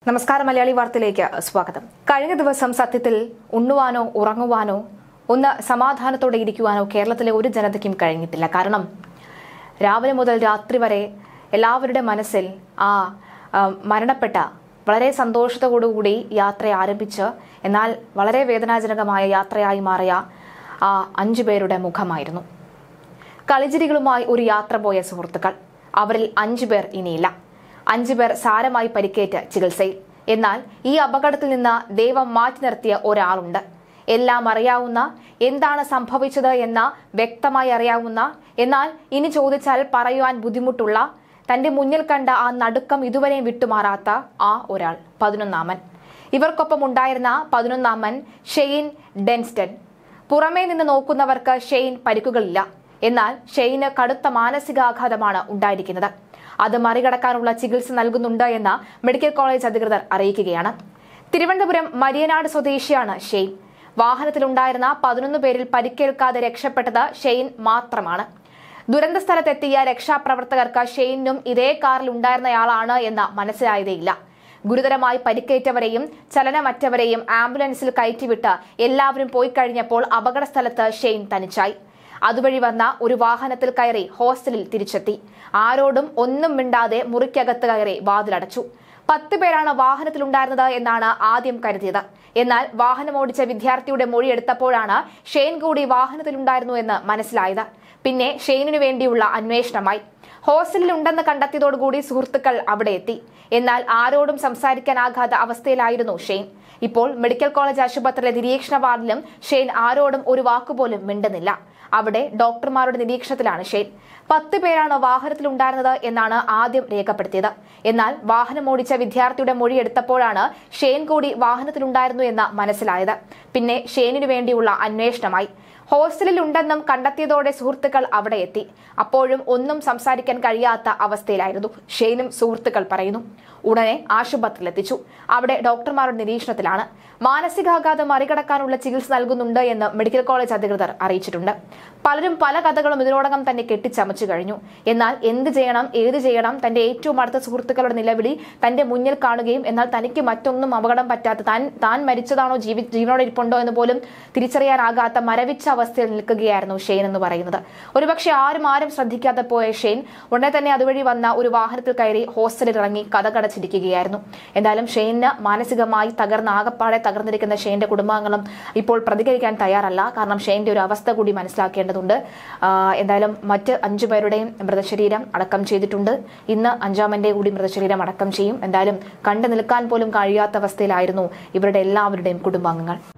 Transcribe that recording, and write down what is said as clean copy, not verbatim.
നമസ്കാരം മലയാളി വാർത്തയിലേക്ക് സ്വാഗതം. കഴിഞ്ഞ ദിവസം സത്യത്തിൽ ഉണ്ണുവാനോ ഉറങ്ങുവാനോ ഒന്ന് സമാധാനത്തോടെ ഇരിക്കുവാനോ കേരളത്തിലെ ഒരു ജനതയ്ക്കും കഴിഞ്ഞിട്ടില്ല. കാരണം രാവിലെ മുതൽ രാത്രി വരെ എല്ലാവരുടെ മനസ്സിൽ ആ മരണപ്പെട്ട വളരെ സന്തോഷത്തോടുകൂടി യാത്ര ആരംഭിച്ച് എന്നാൽ വളരെ വേദനാജനകമായ യാത്രയായി മാറിയ ആ 5 പേരുടെ മുഖമായിരുന്നു. കളിചിരികളുമായി ഒരു യാത്ര പോയ സുഹൃത്തുക്കൾ, അവരിൽ 5 പേർ ഇനിയില്ല. 5 പേർ സാരമായി പരിക്കേറ്റ് ചികിത്സയിൽ. എന്നാൽ ഈ അപകടത്തിൽ നിന്ന് ദൈവം മാറ്റി നിർത്തിയ ഒരാളുണ്ട്. എല്ലാം അറിയാവുന്ന, എന്താണ് സംഭവിച്ചത് എന്ന വ്യക്തമായി അറിയാവുന്ന, എന്നാൽ ഇനി ചോദിച്ചാൽ പറയുവാൻ ബുദ്ധിമുട്ടുള്ള, തന്റെ മുന്നിൽ കണ്ട ആ നടുക്കം ഇതുവരെയും വിട്ടുമാറാത്ത ആ ഒരാൾ, 11ാമൻ. ഇവർക്കൊപ്പം ഉണ്ടായിരുന്ന 11ാമൻ ഷെയ്ൻ ഡെൻസ്റ്റൺ. പുറമേ നിന്ന് നോക്കുന്നവർക്ക് ഷെയ്ൻ പരിക്കുകളില്ല. എന്നാൽ ഷെയ്ന് കടുത്ത മാനസികാഘാതമാണ് ഉണ്ടായിരിക്കുന്നത്. അത് മറികടക്കാനുള്ള ചികിത്സ നൽകുന്നുണ്ട് എന്ന് മെഡിക്കൽ കോളേജ് അധികൃതർ അറിയിക്കുകയാണ്. തിരുവനന്തപുരം മരിയനാട് സ്വദേശിയാണ് ഷെയ്ൻ. വാഹനത്തിലുണ്ടായിരുന്ന 11 പേരിൽ പരിക്കേൽക്കാതെ രക്ഷപ്പെട്ടത് ഷെയ്ൻ മാത്രമാണ്. ദുരന്ത സ്ഥലത്തെത്തിയ രക്ഷാപ്രവർത്തകർക്ക് ഷെയ്നും ഇതേ കാറിൽ ഉണ്ടായിരുന്നയാളാണ് എന്ന് മനസ്സിലായതേയില്ല. ഗുരുതരമായി പരിക്കേറ്റവരെയും ചലനമറ്റവരെയും ആംബുലൻസിൽ കയറ്റിവിട്ട് എല്ലാവരും പോയി കഴിഞ്ഞപ്പോൾ അപകട സ്ഥലത്ത് ഷെയ്ൻ തനിച്ചായി. അതുവഴി വന്ന ഒരു വാഹനത്തിൽ കയറി ഹോസ്റ്റലിൽ തിരിച്ചെത്തി. ആരോടും ഒന്നും മിണ്ടാതെ മുറിക്കകത്ത് കയറി വാതിലടച്ചു. 10 പേരാണ് വാഹനത്തിലുണ്ടായിരുന്നത് എന്നാണ് ആദ്യം കരുതിയത്. എന്നാൽ വാഹനമോടിച്ച വിദ്യാർത്ഥിയുടെ മൊഴിയെടുത്തപ്പോഴാണ് ഷെയ്ൻ കൂടി വാഹനത്തിലുണ്ടായിരുന്നു എന്ന് മനസ്സിലായത്. പിന്നെ ഷെയ്നിനു വേണ്ടിയുള്ള അന്വേഷണമായി. ഹോസ്റ്റലിൽ ഉണ്ടെന്ന് കണ്ടെത്തിയതോടുകൂടി സുഹൃത്തുക്കൾ അവിടെ എത്തി. എന്നാൽ ആരോടും സംസാരിക്കാനാകാത്ത അവസ്ഥയിലായിരുന്നു ഷെയ്ൻ. ഇപ്പോൾ മെഡിക്കൽ കോളേജ് ആശുപത്രിയിലെ നിരീക്ഷണ വാർഡിലും ഷെയ്ൻ ആരോടും ഒരു വാക്കുപോലും മിണ്ടുന്നില്ല. അവിടെ ഡോക്ടർമാരുടെ നിരീക്ഷണത്തിലാണ് ഷെയ്ൻ. 10 പേരാണ് വാഹനത്തിലുണ്ടായിരുന്നത് എന്നാണ് ആദ്യം രേഖപ്പെടുത്തിയത്. എന്നാൽ വാഹനമോടിച്ച വിദ്യാർത്ഥിയുടെ മൊഴിയെടുത്തപ്പോഴാണ് ഷെയ്ൻ കൂടി വാഹനത്തിലുണ്ടായിരുന്നു എന്ന് മനസ്സിലായത്. പിന്നെ ഷെയ്നിനു വേണ്ടിയുള്ള അന്വേഷണമായി. ഹോസ്റ്റലിൽ ഉണ്ടെന്നും കണ്ടെത്തിയതോടെ സുഹൃത്തുക്കൾ അവിടെ എത്തി. അപ്പോഴും ഒന്നും സംസാരിക്കാൻ കഴിയാത്ത അവസ്ഥയിലായിരുന്നു ഷെയ്നും സുഹൃത്തുക്കൾ പറയുന്നു. ഉടനെ ആശുപത്രിയിലെത്തിച്ചു. അവിടെ ഡോക്ടർമാരുടെ നിരീക്ഷണത്തിലാണ്. മാനസികാഘാതം മറികടക്കാനുള്ള ചികിത്സ നൽകുന്നുണ്ട് എന്ന് മെഡിക്കൽ കോളേജ് അധികൃതർ അറിയിച്ചിട്ടുണ്ട്. പലരും പല കഥകളും ഇതിനോടകം തന്നെ കെട്ടിച്ചമച്ചു കഴിഞ്ഞു. എന്നാൽ എന്ത് ചെയ്യണം, ഏത് ചെയ്യണം, തന്റെ ഏറ്റവും അടുത്ത സുഹൃത്തുക്കളുടെ നിലവിളി തന്റെ മുന്നിൽ കാണുകയും എന്നാൽ തനിക്ക് മറ്റൊന്നും അപകടം പറ്റാത്ത, താൻ മരിച്ചതാണോ ജീവനോടെ ഇരിപ്പുണ്ടോ എന്ന് പോലും തിരിച്ചറിയാനാകാത്ത മരവിച്ച അവസ്ഥയിൽ നിൽക്കുകയായിരുന്നു ഷെയ്ൻ എന്ന് പറയുന്നത്. ഒരുപക്ഷെ ആരും ശ്രദ്ധിക്കാതെ പോയ ഷെയ്ൻ ഉടനെ തന്നെ അതുവഴി വന്ന ഒരു വാഹനത്തിൽ കയറി ഹോസ്റ്റലിൽ ഇറങ്ങി കഥകടച്ചിരിക്കുകയായിരുന്നു. എന്തായാലും ഷെയ്ന് മാനസികമായി ആകപ്പാടെ തകർന്നിരിക്കുന്ന ഷെയ്ന്റെ കുടുംബാംഗങ്ങളും ഇപ്പോൾ പ്രതികരിക്കാൻ തയ്യാറല്ല. കാരണം ഷെയ്ന്റെ ഒരു അവസ്ഥ കൂടി മനസ്സിലാക്കേണ്ടതുണ്ട്. എന്തായാലും മറ്റ് 5 പേരുടെയും മൃതശരീരം അടക്കം ചെയ്തിട്ടുണ്ട്. ഇന്ന് 5ാമന്റെ കൂടി മൃതശരീരം അടക്കം ചെയ്യും. എന്തായാലും കണ്ടു നിൽക്കാൻ പോലും കഴിയാത്ത അവസ്ഥയിലായിരുന്നു ഇവരുടെ എല്ലാവരുടെയും കുടുംബാംഗങ്ങൾ.